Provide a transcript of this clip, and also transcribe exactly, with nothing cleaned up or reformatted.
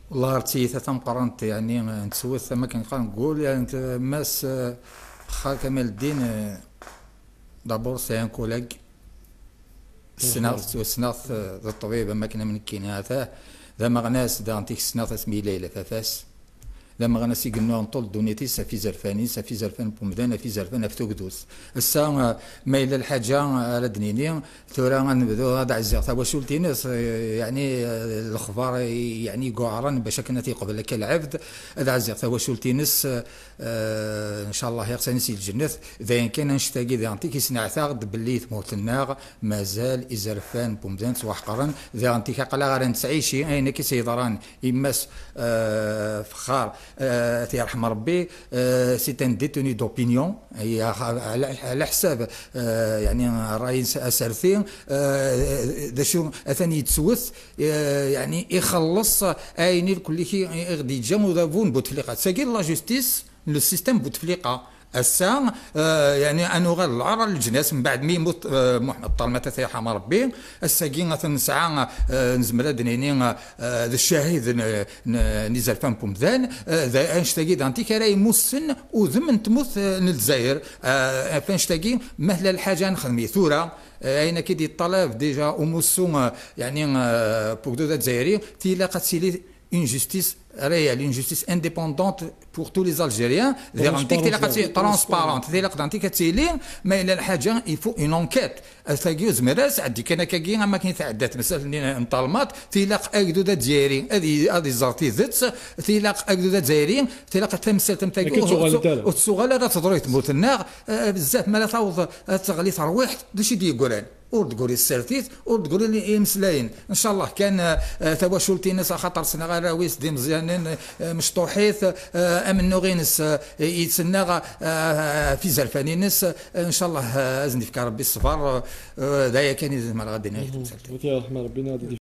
والله رتي ثم قرنت يعني نتسوث ما كنقدر نقول يعني انت ماس آه، خال كمال الدين آه، دابور سي ان كولاج السناط والسناط ذا الطبيب ما كنا من كيناته ذا مغناس ذا انتيك السناط اسمي ليلى فافاس لا ما غنسي قلنا نطول دونيتي سافي زرفاني سافي زرفان بومدان في زرفان في توكدوس السا ما الى الحاجه على دنيني ثورا غنبداو هذا عزيز تا واش ولتيناس يعني الاخبار يعني قعران باش كنا تيقبل لك العبد هذا عزيز تا واش ولتيناس ان شاء الله يغسل نسي الجنة اذا كان نشتاقي ذا انتي كيسنع ثاغد باللي تموت الناغ مازال ازرفان بومدان سواح قرن ذا انتي كقلا غير نتسعيشي اين كي سيدران يماس فخار آه يرحم ربي آه سي ان ديتوني دوبينيون هي على حساب آه يعني الرئيس اسرثي ذا شو اثني يتسوث آه يعني يخلص اين كل شيء غادي يتجمع ذا فون بوتفليقه ساكي لا جوستيس لو سيستيم بوتفليقه الساعة آه يعني انو غير العرى الجناس من بعد ما يموت آه محمد طالما تيرحم ربي الساكين نسعى آه نزمر دنيني آه الشاهد نزل فم بومذان ذا انشتاقي دانتي كرا يموت سن وذم تموت للجزائر آه فانشتاقي مهلا الحاجة نخدمي ثورة اين كيدي الطلب ديجا وموسو يعني بوك دو الجزائري تيلاقات سيلي une justice réelle, une justice indépendante pour tous les Algériens. Transparente. Mais il faut une enquête. تلاقيو زمراس عندي كان كاكي ما كاين تعدات مساله نطالمات تيلاق اكدودا ديالي هذه هذه زارتي زدت تيلاق اكدودا ديالي تيلاق تمثال تمتاكو والسغاله لا تضري تموت النار بزاف ما لا تعوض تغلي ترويح داش يدي يقولان وتقولي السرتيت وتقولي مسلاين ان شاء الله كان تواشلتي ناس خاطر سنا غير راويس دي مزيانين مشطوحيث امن نوغينس يتسنى في زرفاني ناس ان شاء الله ازني في ربي الصبر دايا كان يزم على غادي نايت ربنا